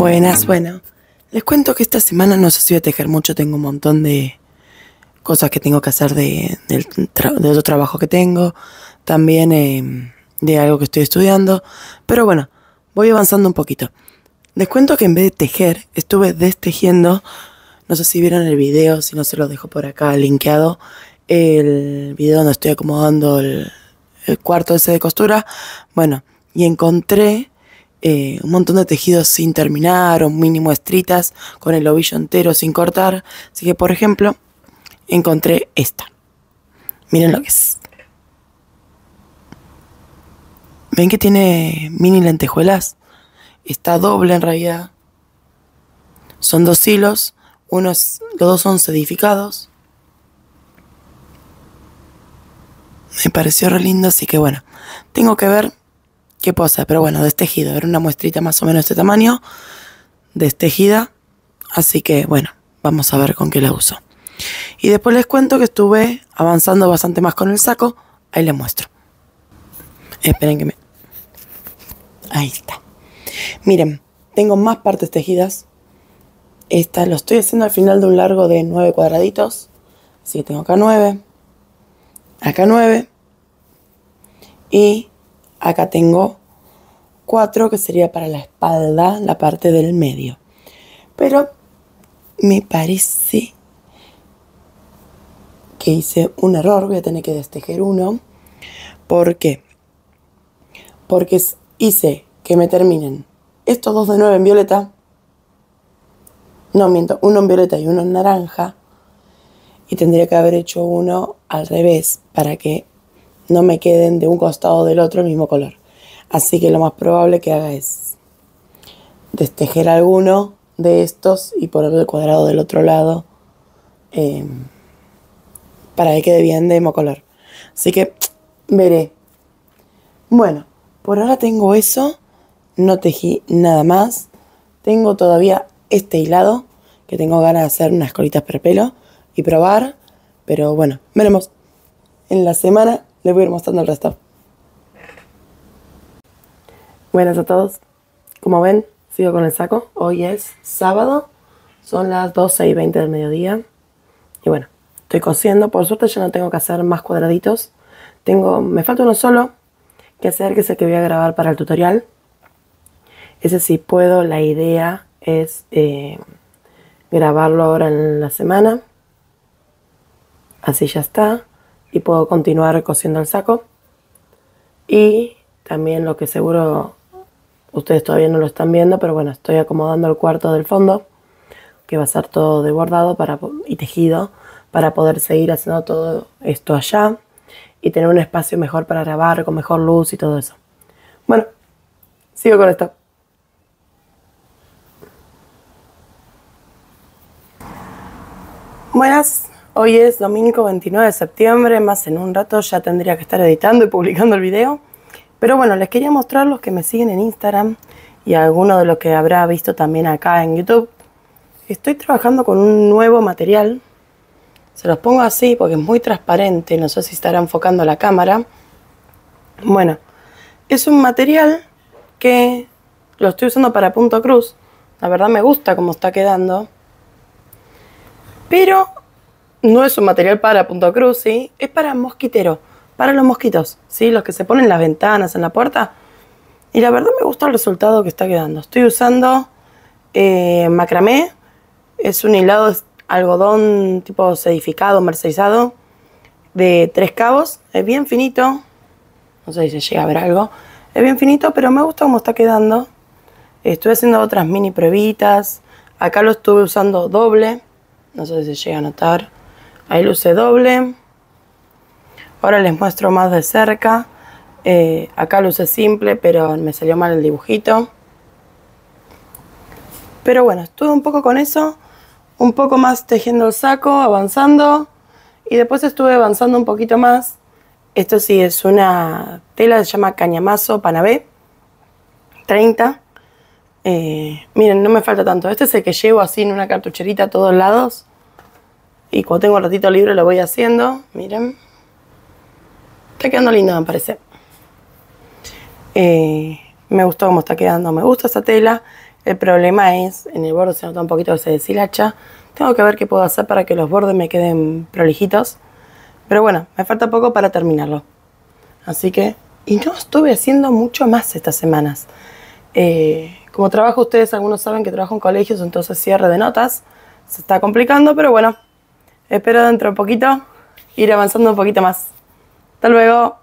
Buenas, bueno, les cuento que esta semana no sé si voy a tejer mucho, tengo un montón de cosas que tengo que hacer de otro trabajo que tengo, también de algo que estoy estudiando, pero bueno, voy avanzando un poquito. Les cuento que en vez de tejer, estuve destejiendo, no sé si vieron el video, si no se lo dejo por acá linkeado, el video donde estoy acomodando el cuarto ese de costura, bueno, y encontré un montón de tejidos sin terminar o mínimo estritas con el ovillo entero sin cortar. Así que, por ejemplo, encontré esta. Miren lo que es. ¿Ven que tiene mini lentejuelas? Está doble en realidad. Son dos hilos. Los dos son sedificados. Me pareció re lindo, así que bueno. Tengo que ver qué puedo hacer, pero bueno, destejido. Era una muestrita más o menos de este tamaño, destejida. Así que bueno, vamos a ver con qué la uso. Y después les cuento que estuve avanzando bastante más con el saco. Ahí les muestro. Esperen que me... Ahí está. Miren, tengo más partes tejidas. Esta lo estoy haciendo al final de un largo de 9 cuadraditos. Así que tengo acá 9. Acá 9. Y acá tengo 4, que sería para la espalda, la parte del medio. Pero me parece que hice un error. Voy a tener que destejer uno. ¿Por qué? Porque hice que me terminen estos dos de 9 en violeta. No, miento, uno en violeta y uno en naranja. Y tendría que haber hecho uno al revés para que no me queden de un costado o del otro el mismo color. Así que lo más probable que haga es destejer alguno de estos y poner el cuadrado del otro lado para que quede bien de mismo color. Así que veré. Bueno, por ahora tengo eso. No tejí nada más. Tengo todavía este hilado que tengo ganas de hacer unas colitas para pelo y probar. Pero bueno, veremos. En la semana les voy a ir mostrando el resto. Buenas a todos. Como ven, sigo con el saco. Hoy es sábado. Son las 12:20 del mediodía. Y bueno, estoy cosiendo. Por suerte ya no tengo que hacer más cuadraditos. Me falta uno solo que hacer, que es el que voy a grabar para el tutorial. Ese si puedo, la idea es grabarlo ahora en la semana. Así ya está. Y puedo continuar cosiendo el saco. Y también lo que seguro ustedes todavía no lo están viendo, pero bueno, estoy acomodando el cuarto del fondo, que va a ser todo de bordado y tejido, para poder seguir haciendo todo esto allá y tener un espacio mejor para grabar, con mejor luz y todo eso. Bueno, sigo con esto. Buenas, hoy es domingo 29 de septiembre, más en un rato ya tendría que estar editando y publicando el video. Pero bueno, les quería mostrar los que me siguen en Instagram y algunos de los que habrá visto también acá en YouTube. Estoy trabajando con un nuevo material. Se los pongo así porque es muy transparente, no sé si estará enfocando la cámara. Bueno, es un material que lo estoy usando para punto cruz. La verdad me gusta cómo está quedando. Pero no es un material para punto cruz, ¿sí? Es para mosquitero, para los mosquitos, ¿sí? Los que se ponen en las ventanas, en la puerta. Y la verdad me gusta el resultado que está quedando. Estoy usando macramé. Es un hilado de algodón tipo sedificado, mercerizado, de 3 cabos. Es bien finito. No sé si se llega a ver algo. Es bien finito, pero me gusta cómo está quedando. Estoy haciendo otras mini pruebitas. Acá lo estuve usando doble. No sé si se llega a notar. Ahí lo usé doble. Ahora les muestro más de cerca. Acá lo usé simple, pero me salió mal el dibujito. Pero bueno, estuve un poco con eso. Un poco más tejiendo el saco, avanzando. Y después estuve avanzando un poquito más. Esto sí es una tela que se llama Cañamazo Panabé 30. Miren, no me falta tanto. Este es el que llevo así en una cartucherita a todos lados. Y cuando tengo un ratito libre lo voy haciendo. Miren. Está quedando lindo, me parece. Me gustó cómo está quedando. Me gusta esta tela. El problema es, en el borde se nota un poquito que se deshilacha. Tengo que ver qué puedo hacer para que los bordes me queden prolijitos. Pero bueno, me falta poco para terminarlo. Así que... Y no estuve haciendo mucho más estas semanas. Como trabajo, ustedes algunos saben que trabajo en colegios, entonces cierre de notas. Se está complicando, pero bueno. Espero dentro de poquito ir avanzando un poquito más. Hasta luego.